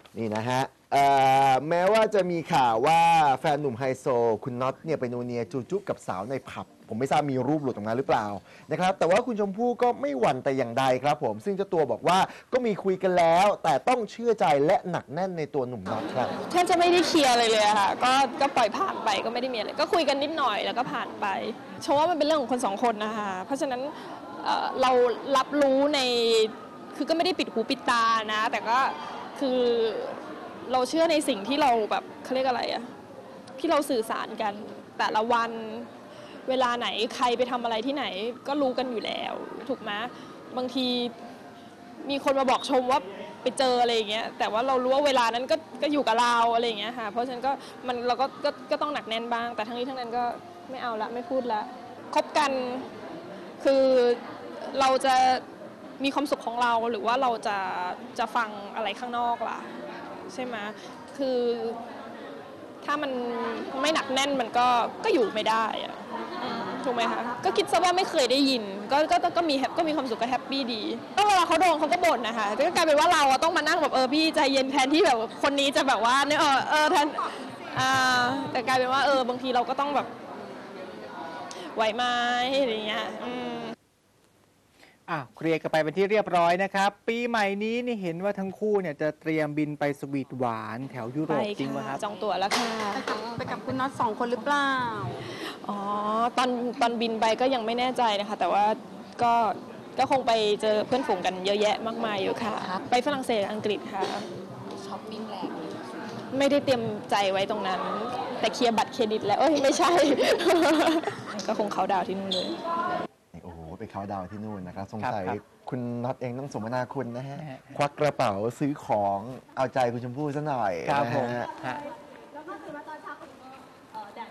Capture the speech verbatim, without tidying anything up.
นี่นะฮะแม้ว่าจะมีข่าวว่าแฟนหนุ่มไฮโซคุณน็อตเนี่ยไปนูเนียจูจุกับสาวในผับผมไม่ทราบมีรูปหลุดออกมาหรือเปล่านะครับแต่ว่าคุณชมพู่ก็ไม่หวั่นแต่อย่างใดครับผมซึ่งเจ้าตัวบอกว่าก็มีคุยกันแล้วแต่ต้องเชื่อใจและหนักแน่นในตัวหนุ่มน็อตครับแทบจะไม่ได้เคลียร์อะไรเลยค่ะก็ก็ปล่อยผ่านไปก็ไม่ได้มีอะไรก็คุยกันนิดหน่อยแล้วก็ผ่านไปเพราะว่ามันเป็นเรื่องของคนสองคนนะคะเพราะฉะนั้นเรารับรู้ในคือก็ไม่ได้ปิดหูปิดตานะแต่ก็คือเราเชื่อในสิ่งที่เราแบบเขาเรียกอะไรอะที่เราสื่อสารกันแต่ละวันเวลาไหนใครไปทำอะไรที่ไหนก็รู้กันอยู่แล้วถูกไหมบางทีมีคนมาบอกชมว่าไปเจออะไรอย่างเงี้ยแต่ว่าเรารู้ว่าเวลานั้นก็ก็อยู่กับเราอะไรอย่างเงี้ยค่ะเพราะฉะนั้นก็มันเราก็ก็ก็ต้องหนักแน่นบ้างแต่ทั้งนี้ทั้งนั้นก็ไม่เอาละไม่พูดละคบกันคือเราจะมีความสุขของเราหรือว่าเราจะจะฟังอะไรข้างนอกล่ะใช่ไหมคือถ้ามันไม่หนักแน่นมันก็ก็อยู่ไม่ได้อะถูกไหมคะก็คิดซะว่าไม่เคยได้ยินก็ก็ก็มีก็มีความสุขก็แฮปปี้ดีก็เวลาเขาโดนเขาก็บ่นนะคะก็กลายเป็นว่าเราต้องมานั่งแบบเออพี่ใจเย็นแทนที่แบบคนนี้จะแบบว่าเนี่ยเออเออแทนอ่าแต่กลายเป็นว่าเออบางทีเราก็ต้องแบบไหวไหมอะไรเงี้ยอืมอ่ะเคลียร์กันไปเป็นที่เรียบร้อยนะครับปีใหม่นี้นี่เห็นว่าทั้งคู่เนี่ยจะเตรียมบินไปสวีทหวานแถวยุโรปจริงไหมครับจองตั๋วแล้วค่ะไปกับคุณน็อตสองคนหรือเปล่าอ๋อตอนตอนบินไปก็ยังไม่แน่ใจนะคะแต่ว่าก็ก็คงไปเจอเพื่อนฝูงกันเยอะแยะมากมายอยู่ค่ะไปฝรั่งเศสอังกฤษค่ะช้อปปิ้งแรงไม่ได้เตรียมใจไว้ตรงนั้นแต่เคลียร์บัตรเครดิตแล้วเอ้ยไม่ใช่ ก็คงเขาดาวที่นู่นเลยโอ้โหไปเขาดาวที่นู่นนะครับสงสัยคุณน็อตเองต้องสมนาคุณนะฮะควักกระเป๋าซื้อของเอาใจคุณชมพู่ซะหน่อยครับผม